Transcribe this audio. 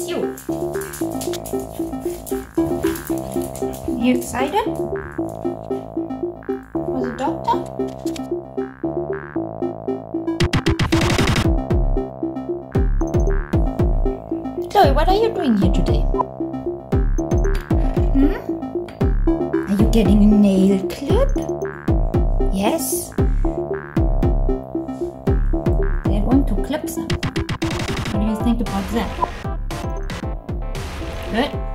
miss you. You excited for the doctor? Chloe, what are you doing here today? Are you getting a nail clip? Yes. They want to clip them. What do you think about that? Good.